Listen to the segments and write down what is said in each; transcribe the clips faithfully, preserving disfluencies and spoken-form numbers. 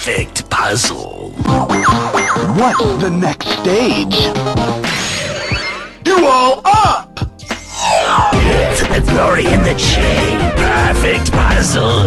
Perfect puzzle. What's the next stage? Duel up! To the glory in the chain. Perfect puzzle.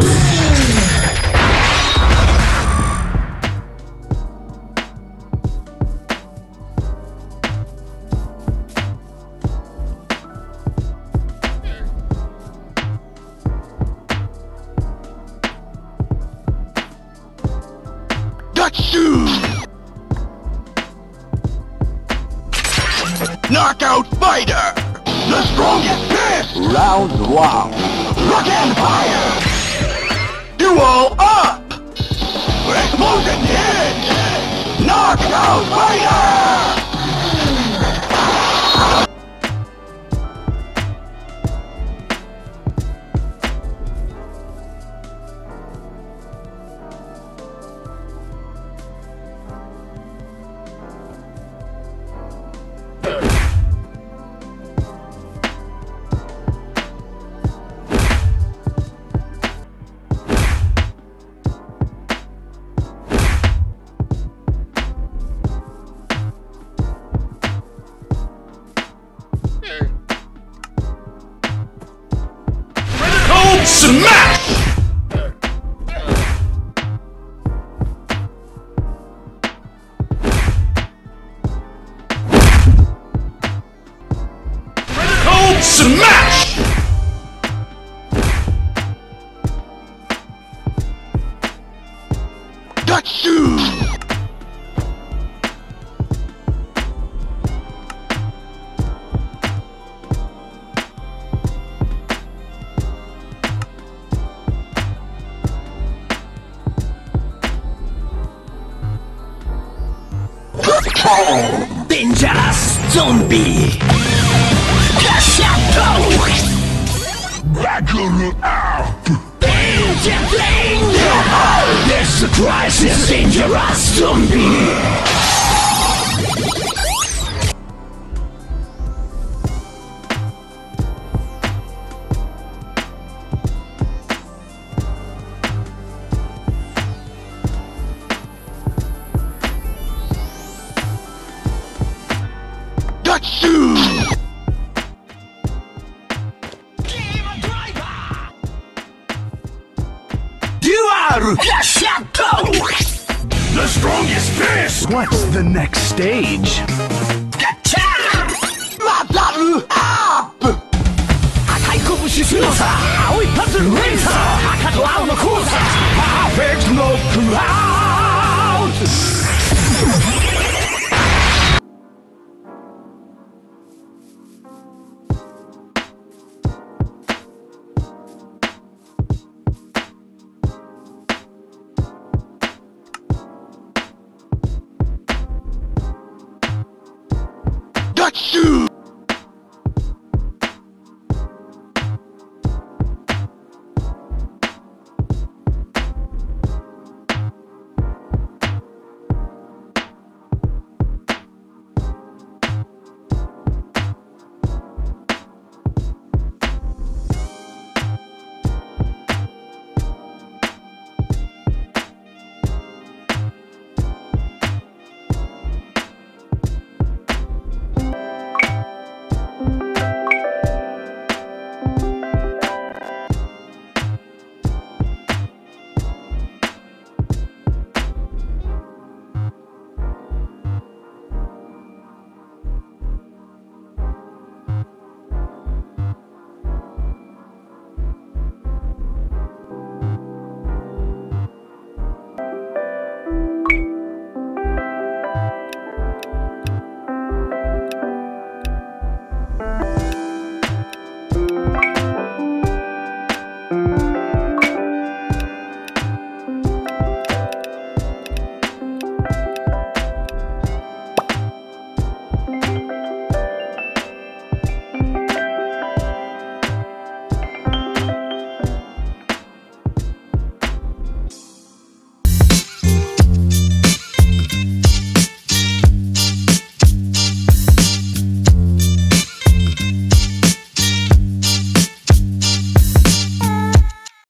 Knockout fighter! The strongest fist! Round one. Rock and fire! Duel up! Explosion hit! Knockout fighter! Smash! Critical smash! Gatsu! Dangerous zombie! Shadow! Battle up! Danger flame! There's a crisis! Dangerous zombie! Duel! Shadow! The strongest fist! What's the next stage? Battle up! 赤い拳強さ青いパズル連鎖赤と青の交差パーフェクトノックアウト